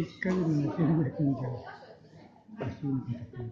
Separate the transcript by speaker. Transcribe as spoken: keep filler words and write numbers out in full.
Speaker 1: Fiscal de la Nación de Quintana. Así me contestó.